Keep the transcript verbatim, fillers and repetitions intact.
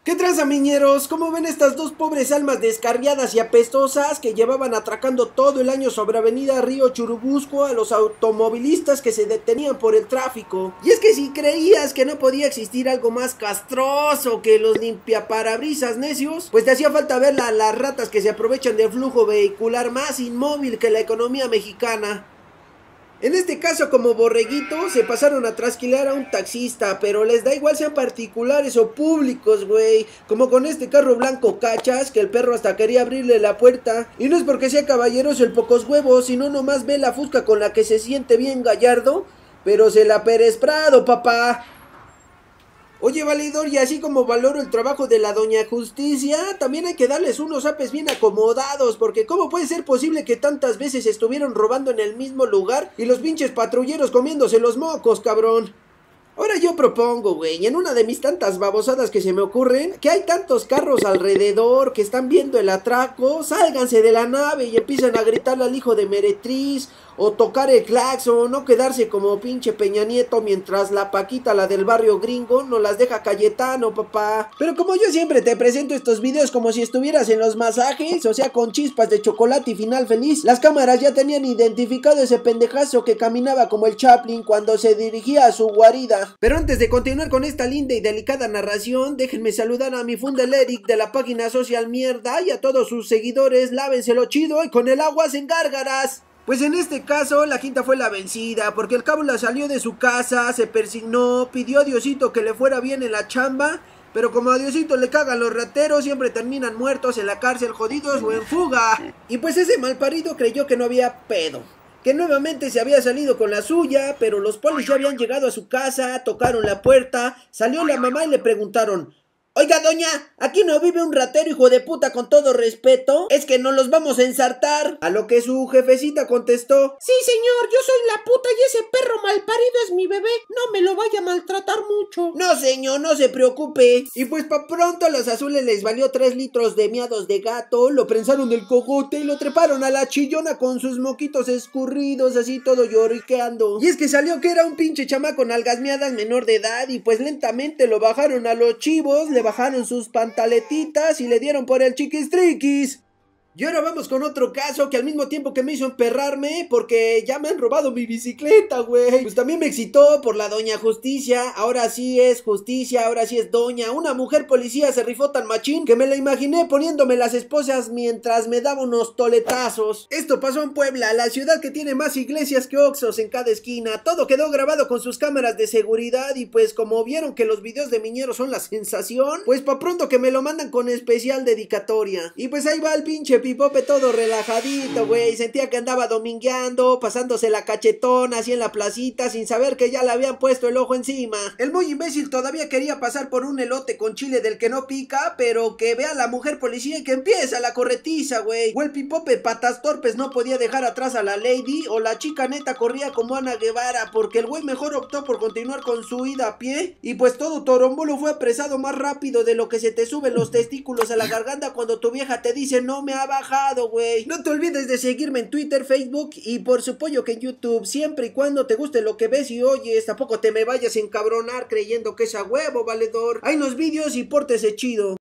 ¿Qué tranza, miñeros? ¿Cómo ven estas dos pobres almas descarriadas y apestosas que llevaban atracando todo el año sobre Avenida Río Churubusco a los automovilistas que se detenían por el tráfico? Y es que si creías que no podía existir algo más castroso que los limpiaparabrisas necios, pues te hacía falta ver a las ratas que se aprovechan del flujo vehicular más inmóvil que la economía mexicana. En este caso, como borreguito, se pasaron a trasquilar a un taxista, pero les da igual sean particulares o públicos, güey. Como con este carro blanco, cachas, que el perro hasta quería abrirle la puerta. Y no es porque sea caballeroso el pocos huevos, sino nomás ve la fusca con la que se siente bien gallardo, pero se la Pérez Prado, papá. Oye, valedor, y así como valoro el trabajo de la doña Justicia, también hay que darles unos apes bien acomodados, porque ¿cómo puede ser posible que tantas veces estuvieron robando en el mismo lugar y los pinches patrulleros comiéndose los mocos, cabrón? Ahora yo propongo, güey, en una de mis tantas babosadas que se me ocurren, que hay tantos carros alrededor que están viendo el atraco, sálganse de la nave y empiezan a gritarle al hijo de Meretriz, o tocar el claxon, no quedarse como pinche Peña Nieto mientras la Paquita, la del barrio gringo, no las deja Cayetano, papá. Pero como yo siempre te presento estos videos como si estuvieras en los masajes, o sea, con chispas de chocolate y final feliz, las cámaras ya tenían identificado ese pendejazo que caminaba como el Chaplin cuando se dirigía a su guarida. Pero antes de continuar con esta linda y delicada narración, déjenme saludar a mi Fundel Eric de la página Social Mierda y a todos sus seguidores. Lávenselo chido y con el agua sin gárgaras. Pues en este caso la quinta fue la vencida, porque el cábula salió de su casa, se persignó, pidió a Diosito que le fuera bien en la chamba, pero como a Diosito le cagan los rateros, siempre terminan muertos en la cárcel, jodidos o en fuga. Y pues ese malparido creyó que no había pedo, que nuevamente se había salido con la suya, pero los polis ya habían llegado a su casa, tocaron la puerta, salió la mamá y le preguntaron: oiga, doña, ¿aquí no vive un ratero hijo de puta con todo respeto? Es que no los vamos a ensartar. A lo que su jefecita contestó: sí, señor, yo soy la puta y ese perro malparido es mi bebé. No me lo vaya a maltratar mucho. No, señor, no se preocupe. Y pues pa' pronto a los azules les valió tres litros de miados de gato, lo prensaron del cogote y lo treparon a la chillona con sus moquitos escurridos, así todo lloriqueando. Y es que salió que era un pinche chamaco nalgas miadas menor de edad, y pues lentamente lo bajaron a los chivos, le bajaron sus pantaletitas y le dieron por el chiquistriquis. Y ahora vamos con otro caso que al mismo tiempo que me hizo emperrarme porque ya me han robado mi bicicleta, güey, pues también me excitó por la doña Justicia. Ahora sí es justicia, ahora sí es doña. Una mujer policía se rifó tan machín que me la imaginé poniéndome las esposas mientras me daba unos toletazos. Esto pasó en Puebla, la ciudad que tiene más iglesias que oxos en cada esquina. Todo quedó grabado con sus cámaras de seguridad y pues como vieron que los videos de Miñeros son la sensación, pues pa' pronto que me lo mandan con especial dedicatoria. Y pues ahí va el pinche Pipope todo relajadito, güey. Sentía que andaba domingueando, pasándose la cachetona así en la placita, sin saber que ya le habían puesto el ojo encima. El muy imbécil todavía quería pasar por un elote con chile del que no pica, pero que vea a la mujer policía y que empieza la corretiza, güey. O el Pipope patas torpes no podía dejar atrás a la lady, o la chica neta corría como Ana Guevara, porque el güey mejor optó por continuar con su ida a pie. Y pues todo Torombolo fue apresado más rápido de lo que se te suben los testículos a la garganta cuando tu vieja te dice no me ha bajado, güey. No te olvides de seguirme en Twitter, Facebook y por supuesto que en YouTube, siempre y cuando te guste lo que ves y oyes. Tampoco te me vayas a encabronar creyendo que es a huevo, valedor. Hay unos vídeos y pórtese chido.